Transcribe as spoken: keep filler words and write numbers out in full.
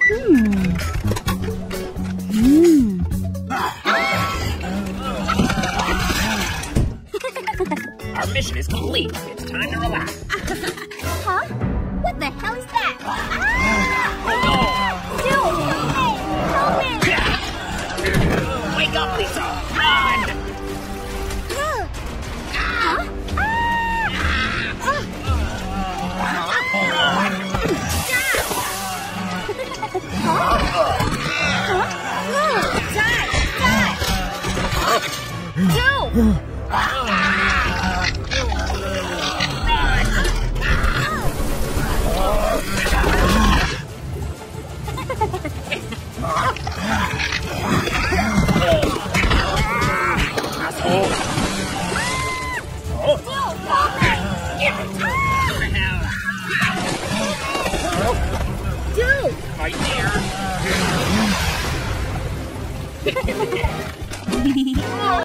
Hmm. Hmm. Our mission is complete. It's time to relax. Huh? What the hell is that? Ah! Oh no! Dude, help me! Help me! Wake up, Lisa! Run! Huh? Right there!